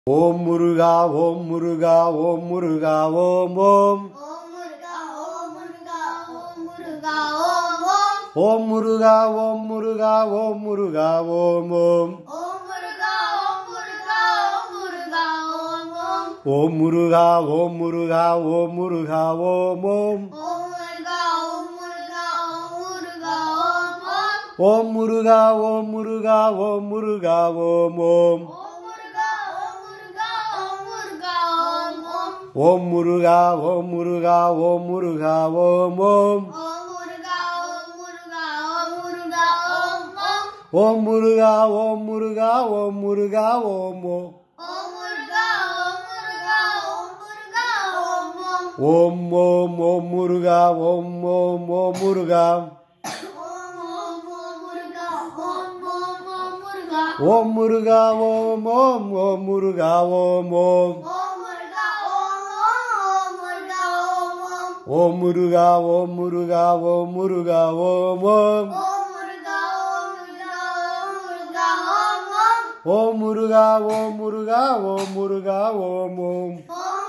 ஓம் முருகா ஓம் முருகா ஓம் முருகா ஓம் ஓம் ஓம் முருகா ஓம் முருகா ஓம் முருகா ஓம் ஓம் ஓம் முருகா ஓம் முருகா ஓம் முருகா ஓம் ஓம் ஓம் முருகா ஓம் முருகா ஓம் முருகா ஓம் ஓம் ஓம் முருகா ஓம் முருகா ஓம் முருகா ஓம் ஓம் ஓம் முருகா ஓம் முருகா ஓம் முருகா ஓம் ஓம் ஓம் ஓம் ஓம் முருகா ஓம் ஓம் ஓம் முருகா ஓம் முருகா ஓம் ஓம் ஓம் முருகா ஓம் ஓம் ஓம் முருகா ஓம் முருகா ஓம் முருகா ஓம் ஓம் ஓம் முருகா ஓம் முருகா ஓம் முருகா ஓம் ஓம்